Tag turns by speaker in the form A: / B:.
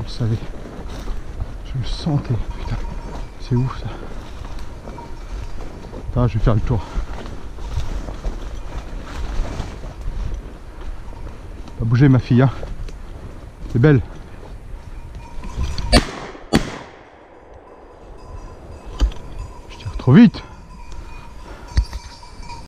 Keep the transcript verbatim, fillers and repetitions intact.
A: le savais. Je le sentais, putain. C'est ouf ça. Attends, je vais faire le tour. Pas bouger ma fille, hein. C'est belle. Je tire trop vite.